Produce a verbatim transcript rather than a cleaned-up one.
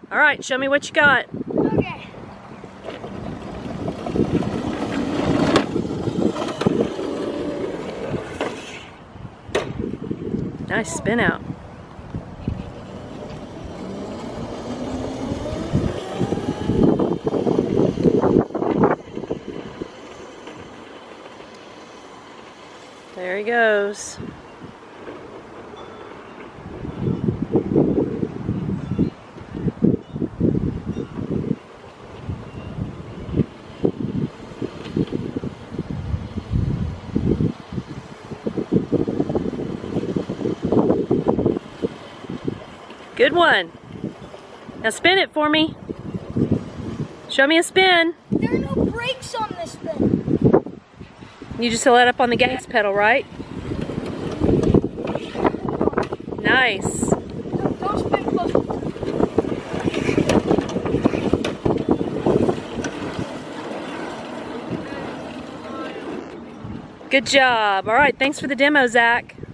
All right, show me what you got. Okay. Nice spin out. There he goes. Good one. Now spin it for me. Show me a spin. There are no brakes on this thing. You just let up on the gas pedal, right? Nice. Don't, don't spin close. Good job. All right, thanks for the demo, Zach.